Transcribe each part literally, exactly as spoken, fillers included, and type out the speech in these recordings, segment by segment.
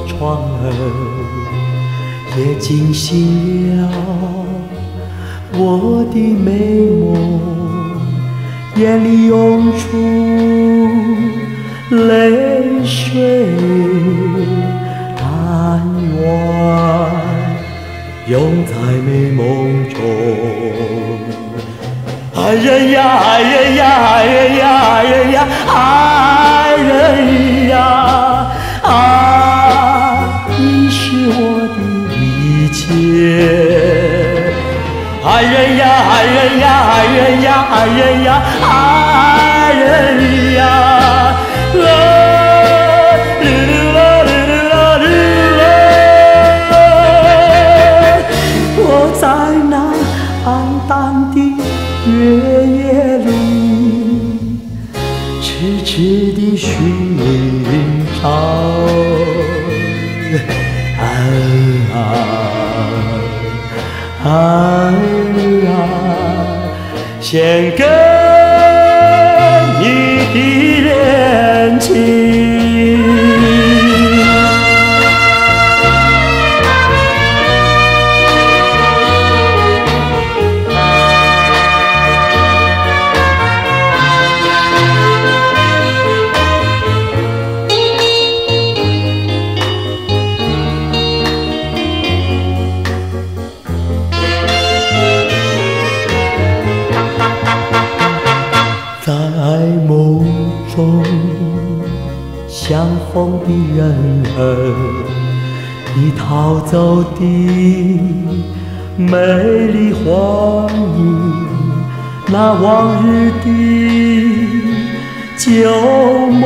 窗儿，也惊醒了我的美梦，眼里涌出泪水，但愿永在美梦中。爱人呀，爱人呀，爱人呀，爱人呀，爱人呀，啊，你是我的一切。爱人呀，爱人呀，爱人呀，爱人呀，爱人呀，啦哩啦哩啦哩啦，我在那暗淡的月夜里，痴痴地寻找，啊啊啊！献给你的恋情。在梦中相逢的人儿，你逃走的美丽幻影，那往日的旧梦，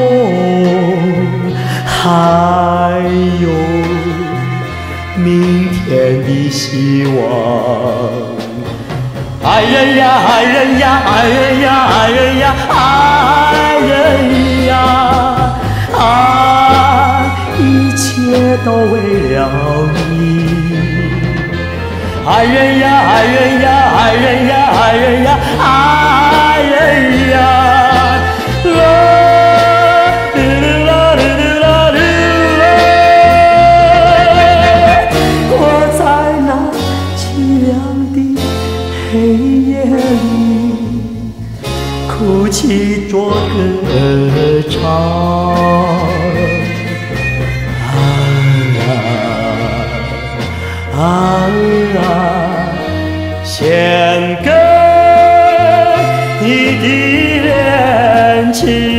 还有明天的希望。爱人呀，爱人呀，爱人呀，爱人呀，爱人呀，啊，一切都为了你。爱人呀，爱人呀，爱人呀，爱人呀，爱人呀，啦哩啦哩啦哩啦，我在那凄凉的黑夜里，哭泣着歌唱，啊啊啊！献给你的恋情。